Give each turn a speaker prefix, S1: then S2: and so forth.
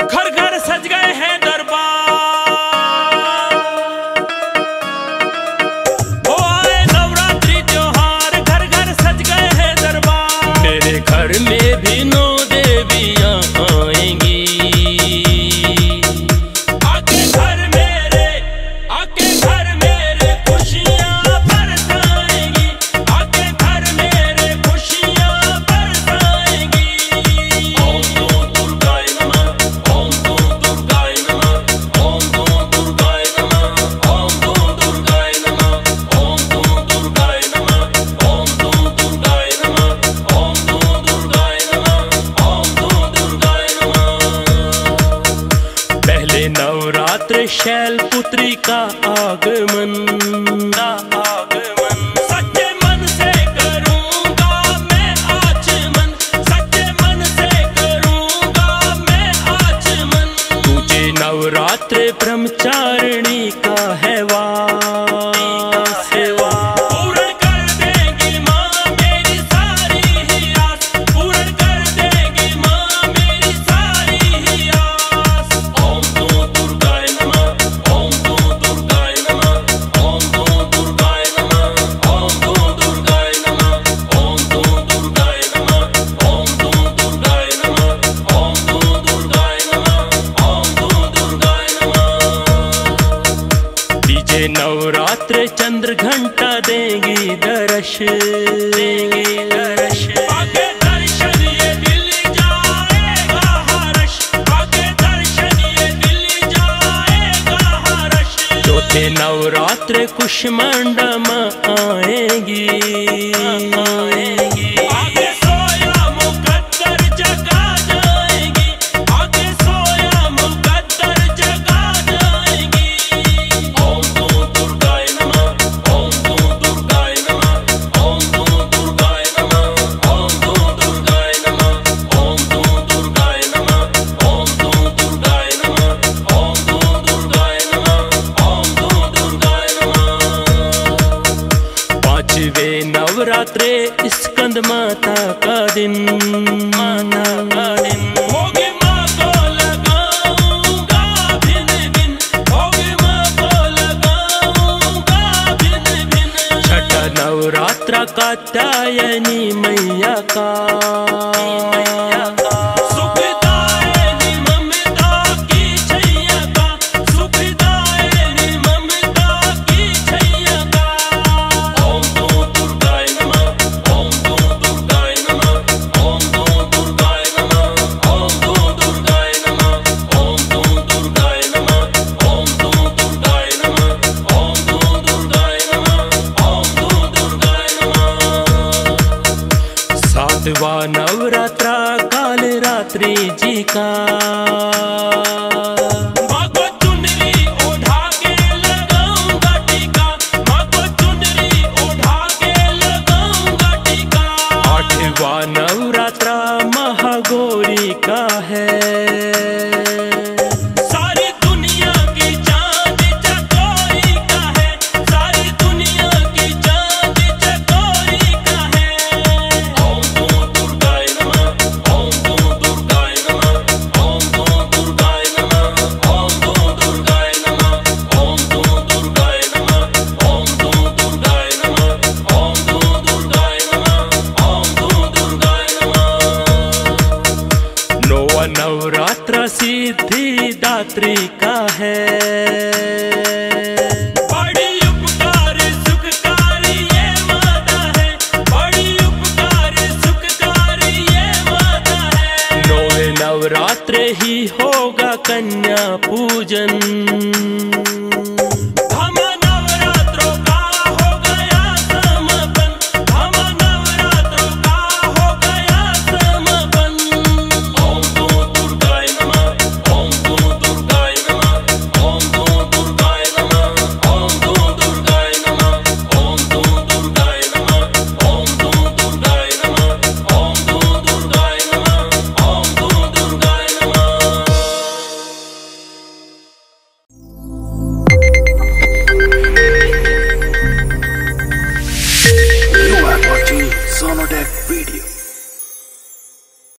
S1: घर घर सज गए हैं दरबार, वो आए नवरात्रि त्योहार, घर घर सज गए हैं दरबार। मेरे घर में भी 9 देवियां आएंगी, आके घर मेरे खुशियां बरसाएंगी, आके घर मेरे खुशियां बरसाएंगी। ओम नमो दुर्गाय नमः, ओम नमो दुर्गाय नमः, ओम नमो दुर्गाय नमः, ओम नमो दुर्गाय नमः, ओम नमो दुर्गाय नमः, ओम नमो दुर्गाय नमः, ओम नमो दुर्गाय नमः, ओम नमो दुर्गाय नमः। पहले नवरात्र शैलपुत्री का आगमन, सच्चे मन से करूंगा मैं आचमन, सच्चे मन से करूंगा मैं आचमन। तुझे नवरात्र ब्रह्मचारिणी का है वास, पूर्ण कर देगी माँ मेरी सारी ही आस, पूर्ण कर देगी माँ मेरी सारी ही आस। ओम नमो दुर्गाय नमः, ओम नमो दुर्गाय नमः, ओम नमो दुर्गाय नमः, ओम नमो दुर्गाय नमः, ओम नमो दुर्गाय नमः, ओम नमो दुर्गाय नमः, ओम नमो दुर्गाय नमः, ओम नमो दुर्गाय नमः। डीजे नवरात्र चंद्र घंटा देंगी दर्श, आगे दर्शन ये दिल जाएगा हर्ष, आगे दर्शन ये दिल जाएगा हर्ष। चौथे नवरात्र कुष्मांडा माँ आएंगी, आगे सोया मुकद्दर जगा जाएगी, आगे सोया मुकद्दर जगा जाएगी। ओम नमो दुर्गाय नमः, ओम नमो दुर्गाय नमः, ओम नमो दुर्गाय नमः, ओम नमो दुर्गाय नमः, ओम नमो दुर्गाय नमः, ओम नमो दुर्गाय नमः, ओम नमो दुर्गाय नमः, ओम नमो दुर्गाय नमः। पांचवें नवरात्रे स्कंद माता का दिन, होगी माँ को लगाऊंगा भिन भिन, होगी माँ को लगाऊंगा भिन भिन। छठा नवरात्र कात्यायनी मैया का, सुखदायिनी ममता की छैया का, सुखदायिनी ममता की छैया का। ओम नमो दुर्गाय नमः, ओम नमो दुर्गाय नमः, ओम नमो दुर्गाय नमः, ओम नमो दुर्गाय नमः, ओम नमो दुर्गाय नमः, ओम नमो दुर्गाय नमः, ओम नमो दुर्गाय नमः, ओम नमो दुर्गाय नमः। सातवां नवरात्रा काल रात्रि जी का, माँ को चुनरी ओढ़ा के लगाऊंगा टीका, माँ को चुनरी ओढ़ा के लगाऊंगा टीका। आठवां नवरात्रा महागौरी का है, सारी दुनिया की चांद चकोरी का है, सारी दुनिया की चांद चकोरी का है। ओम नमो दुर्गाय नमः, ओम नमो दुर्गाय नमः, ओम नमो दुर्गाय नमः, ओम नमो दुर्गाय नमः, ओम नमो दुर्गाय नमः, ओम नमो दुर्गाय नमः, ओम नमो दुर्गाय नमः, ओम नमो दुर्गाय नमः। नौवां नवरात्र सिद्धिदात्री का है, बड़ी उपकारी सुखकारी ये माता है, बड़ी उपकारी सुखकारी ये माता है। नौवें नवरात्र ही होगा कन्या पूजन,